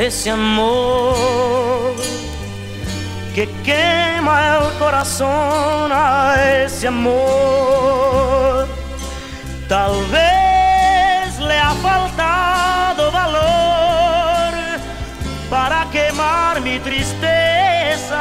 ese amor que quema el corazón, a ese amor tal vez le ha faltado valor para quemar mi tristeza.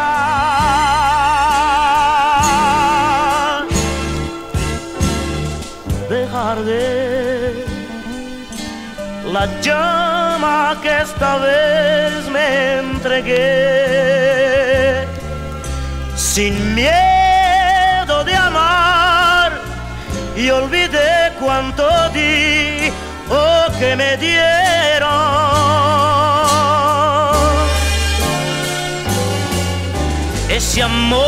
Dejar de la llama que esta vez me entregué, sin miedo de amar, y olvidé cuánto di o que me dieron. Ese amor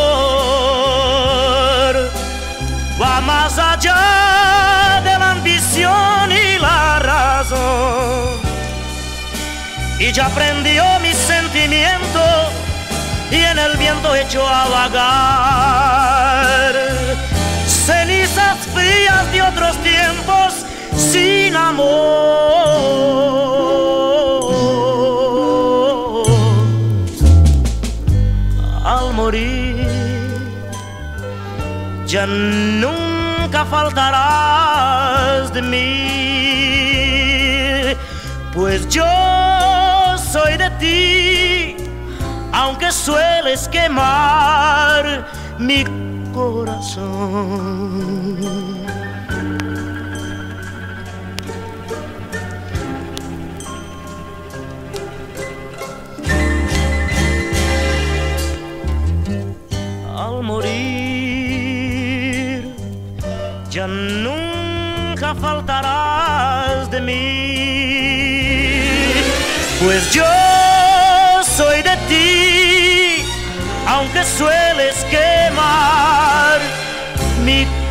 va más allá de la ambición y la razón, y ya prendió mi sentimiento y en el viento echó a vagar cenizas frías de otros tiempos sin amor. Al morir ya nunca faltarás de mí, pues yo soy de ti, aunque sueles quemar mi corazón. Al morir ya nunca faltarás de mí, pues yo soy de ti, aunque sueles quemar mi